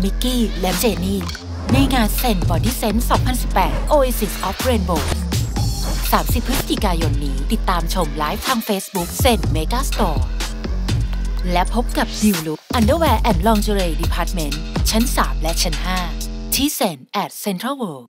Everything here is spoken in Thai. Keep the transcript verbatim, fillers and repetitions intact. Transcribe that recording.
มิกกี้และเจนี่ในงานเซนบอดี้เซนส์สองพันสิบแปด Oasis of Rainbow สามสิบพฤศจิกายนนี้ติดตามชมไลฟ์ทาง Facebook เซนเมกาสโตร์และพบกับดิวลุค Underwear and Lingerie Department ชั้น สาม และชั้น ห้า ที่เซน at Central World